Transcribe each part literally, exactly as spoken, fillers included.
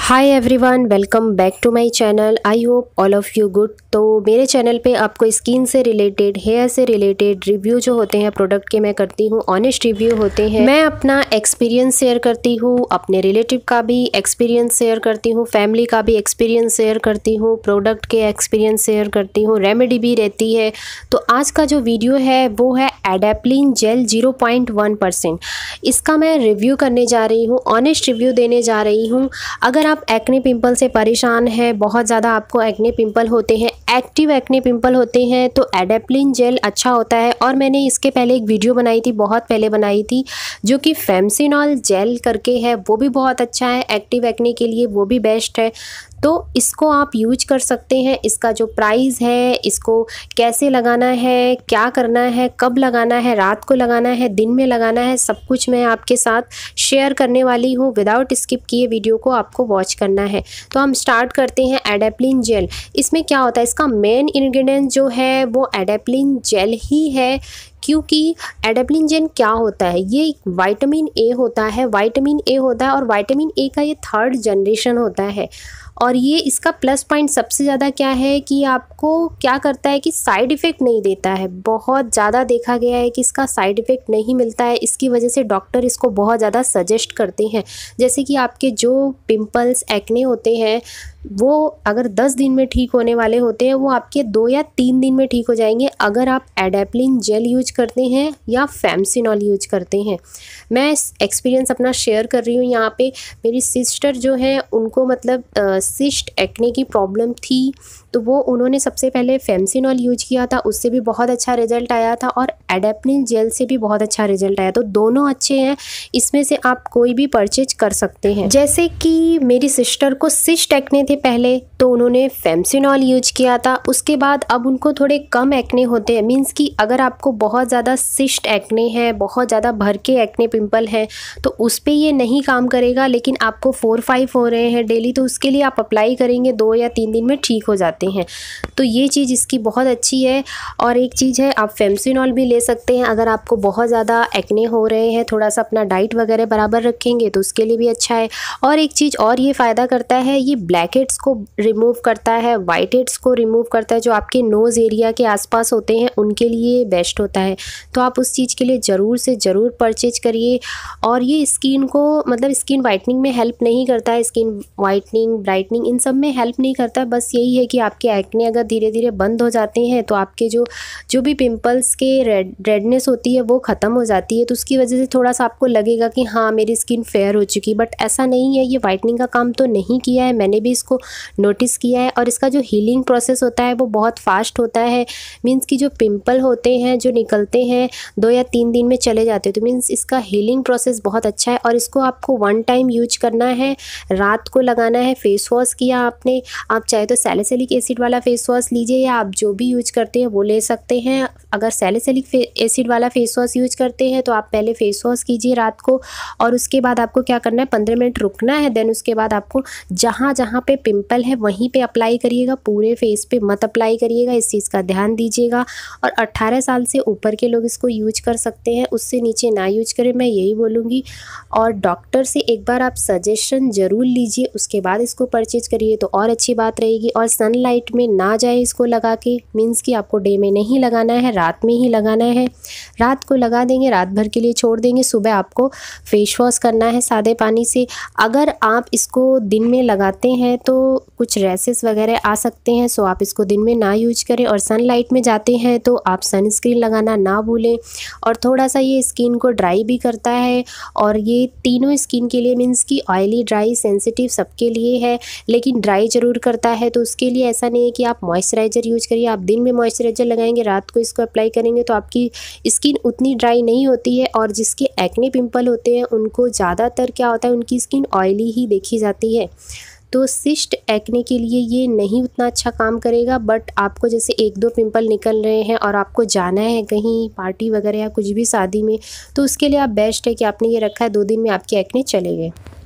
Hi everyone, welcome back to my channel. I hope all of you good. तो मेरे channel पे आपको skin से रिलेटेड, हेयर से रिलेटेड रिव्यू जो होते हैं प्रोडक्ट के मैं करती हूँ, ऑनेस्ट रिव्यू होते हैं। मैं अपना एक्सपीरियंस शेयर करती हूँ, अपने रिलेटिव का भी एक्सपीरियंस शेयर करती हूँ, फैमिली का भी एक्सपीरियंस शेयर करती हूँ, प्रोडक्ट के एक्सपीरियंस शेयर करती हूँ, रेमेडी भी रहती है। तो आज का जो वीडियो है वो है Adapalene gel zero point one percent. इसका मैं रिव्यू करने जा रही हूँ, ऑनेस्ट रिव्यू देने जा रही हूँ। अगर आप एक्ने पिंपल से परेशान हैं, बहुत ज़्यादा आपको एक्ने पिंपल होते हैं, एक्टिव एक्ने पिंपल होते हैं, तो एडेप्लिन जेल अच्छा होता है। और मैंने इसके पहले एक वीडियो बनाई थी, बहुत पहले बनाई थी, जो कि फेमसिनॉल जेल करके है, वो भी बहुत अच्छा है एक्टिव एक्ने के लिए, वो भी बेस्ट है। तो इसको आप यूज कर सकते हैं। इसका जो प्राइस है, इसको कैसे लगाना है, क्या करना है, कब लगाना है, रात को लगाना है, दिन में लगाना है, सब कुछ मैं आपके साथ शेयर करने वाली हूँ। विदाउट स्किप किए वीडियो को आपको वॉच करना है। तो हम स्टार्ट करते हैं एडेप्लिन जेल। इसमें क्या होता है, इसका मेन इंग्रेडिएंट जो है वो एडेप्लिन जेल ही है। क्योंकि एडेप्लिन जेल क्या होता है, ये विटामिन ए होता है, विटामिन ए होता है और विटामिन ए का ये थर्ड जनरेशन होता है। और ये इसका प्लस पॉइंट सबसे ज़्यादा क्या है कि आपको क्या करता है कि साइड इफ़ेक्ट नहीं देता है। बहुत ज़्यादा देखा गया है कि इसका साइड इफ़ेक्ट नहीं मिलता है, इसकी वजह से डॉक्टर इसको बहुत ज़्यादा सजेस्ट करते हैं। जैसे कि आपके जो पिंपल्स, एक्ने होते हैं, वो अगर दस दिन में ठीक होने वाले होते हैं, वो आपके दो या तीन दिन में ठीक हो जाएंगे अगर आप एडेप्लिन जेल यूज करते हैं या फेमसिनॉल यूज करते हैं। मैं एक्सपीरियंस अपना शेयर कर रही हूँ यहाँ पे। मेरी सिस्टर जो है, उनको मतलब सिस्ट एक्ने की प्रॉब्लम थी, तो वो उन्होंने सबसे पहले फेमसिनॉल यूज किया था, उससे भी बहुत अच्छा रिजल्ट आया था, और एडेप्लिन जेल से भी बहुत अच्छा रिजल्ट आया। तो दोनों अच्छे हैं, इसमें से आप कोई भी परचेज कर सकते हैं। जैसे कि मेरी सिस्टर को सिस्ट एक्ने थे पहले, तो उन्होंने फेमसिनॉल यूज किया था। उसके बाद अब उनको थोड़े कम एक्ने होते हैं, मीन्स कि अगर आपको बहुत ज़्यादा सिस्ट एक्ने है, बहुत ज़्यादा भर के एक्ने पिंपल है, तो उस पर ये नहीं काम करेगा। लेकिन आपको फोर फाइव हो रहे हैं डेली, तो उसके लिए आप अप्लाई करेंगे, दो या तीन दिन में ठीक हो जाते हैं। तो ये चीज़ इसकी बहुत अच्छी है। और एक चीज़ है, आप फेमसिनॉल भी ले सकते हैं अगर आपको बहुत ज़्यादा एक्ने हो रहे हैं। थोड़ा सा अपना डाइट वगैरह बराबर रखेंगे तो उसके लिए भी अच्छा है। और एक चीज़ और ये फ़ायदा करता है, ये ब्लैक हेड्स को रिमूव करता है, वाइट हेड्स को रिमूव करता है, जो आपके नोज़ एरिया के आसपास होते हैं उनके लिए बेस्ट होता है। तो आप उस चीज़ के लिए ज़रूर से ज़रूर परचेज करिए। और ये स्किन को मतलब स्किन वाइटनिंग में हेल्प नहीं करता है, स्किन वाइटनिंग, ब्राइटनिंग, इन सब में हेल्प नहीं करता है। बस यही है कि आपके एक्ने अगर धीरे धीरे बंद हो जाते हैं, तो आपके जो जो भी पिंपल्स के रेड रेडनेस होती है वो ख़त्म हो जाती है। तो उसकी वजह से थोड़ा सा आपको लगेगा कि हाँ, मेरी स्किन फेयर हो चुकी, बट ऐसा नहीं है। ये वाइटनिंग का काम तो नहीं किया है, मैंने भी इसको नोटिस किया है। और इसका जो हीलिंग प्रोसेस होता है वो बहुत फास्ट होता है। मीन्स कि जो पिंपल होते हैं, जो निकलते हैं, दो या तीन दिन में चले जाते हैं। तो मीन्स इसका हीलिंग प्रोसेस बहुत अच्छा है। और इसको आपको वन टाइम यूज करना है, रात को लगाना है। फेस वॉश किया आपने, आप चाहे तो सैलिसिलिक एसिड वाला फेस वॉश लीजिए, या आप जो भी यूज करते हैं वो ले सकते हैं। अगर सैलिसिलिक एसिड वाला फेस वॉश यूज करते हैं तो आप पहले फेस वॉश कीजिए रात को, और उसके बाद आपको क्या करना है, पंद्रह मिनट रुकना है। देन उसके बाद आपको जहाँ जहाँ पे पिंपल है वहीं पे अप्लाई करिएगा, पूरे फेस पे मत अप्लाई करिएगा, इस चीज़ का ध्यान दीजिएगा। और अट्ठारह साल से ऊपर के लोग इसको यूज कर सकते हैं, उससे नीचे ना यूज करें, मैं यही बोलूँगी। और डॉक्टर से एक बार आप सजेशन ज़रूर लीजिए, उसके बाद इसको परचेज करिए तो और अच्छी बात रहेगी। और सनलाइट में ना जाए इसको लगा के, मीन्स कि आपको डे में नहीं लगाना है, रात में ही लगाना है। रात को लगा देंगे, रात भर के लिए छोड़ देंगे, सुबह आपको फेस वॉश करना है सादे पानी से। अगर आप इसको दिन में लगाते हैं तो कुछ रैसेस वगैरह आ सकते हैं, सो आप इसको दिन में ना यूज करें। और सनलाइट में जाते हैं तो आप सनस्क्रीन लगाना ना भूलें। और थोड़ा सा ये स्किन को ड्राई भी करता है, और ये तीनों स्किन के लिए, मीन्स कि ऑयली, ड्राई, सेंसिटिव सबके लिए है, लेकिन ड्राई ज़रूर करता है। तो उसके लिए ऐसा नहीं है कि आप मॉइस्चराइज़र यूज करिए, आप दिन में मॉइस्चराइज़र लगाएंगे, रात को इसको अप्लाई करेंगे, तो आपकी स्किन उतनी ड्राई नहीं होती है। और जिसके एक्ने पिंपल होते हैं उनको ज़्यादातर क्या होता है, उनकी स्किन ऑयली ही देखी जाती है। तो सिस्ट एक्ने के लिए ये नहीं उतना अच्छा काम करेगा। बट आपको जैसे एक दो पिंपल निकल रहे हैं और आपको जाना है कहीं पार्टी वगैरह या कुछ भी शादी में, तो उसके लिए आप बेस्ट है कि आपने ये रखा है, दो दिन में आपके एक्ने चले गए।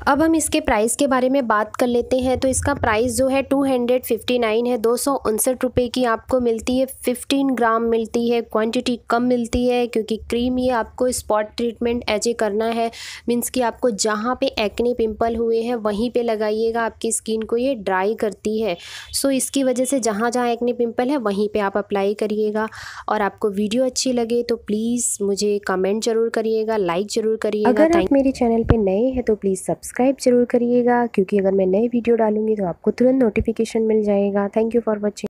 अब हम इसके प्राइस के बारे में बात कर लेते हैं। तो इसका प्राइस जो है टू हंड्रेड फिफ्टी नाइन है, दो सौ उनसठ रुपये की आपको मिलती है। फिफ्टीन ग्राम मिलती है, क्वांटिटी कम मिलती है क्योंकि क्रीम ये आपको स्पॉट ट्रीटमेंट ऐसे करना है, मीन्स कि आपको जहाँ पे एक्ने पिंपल हुए हैं वहीं पे लगाइएगा, आपकी स्किन को ये ड्राई करती है। सो इसकी वजह से जहाँ जहाँ एक्ने पिंपल है वहीं पे आप अप्लाई करिएगा। और आपको वीडियो अच्छी लगे तो प्लीज़ मुझे कमेंट ज़रूर करिएगा, लाइक ज़रूर करिएगा। अगर आप मेरे चैनल पे नए हैं तो प्लीज़ सब्सक्राइब ज़रूर करिएगा, क्योंकि अगर मैं नई वीडियो डालूँगी तो आपको तुरंत नोटिफिकेशन मिल जाएगा। Thank you for watching.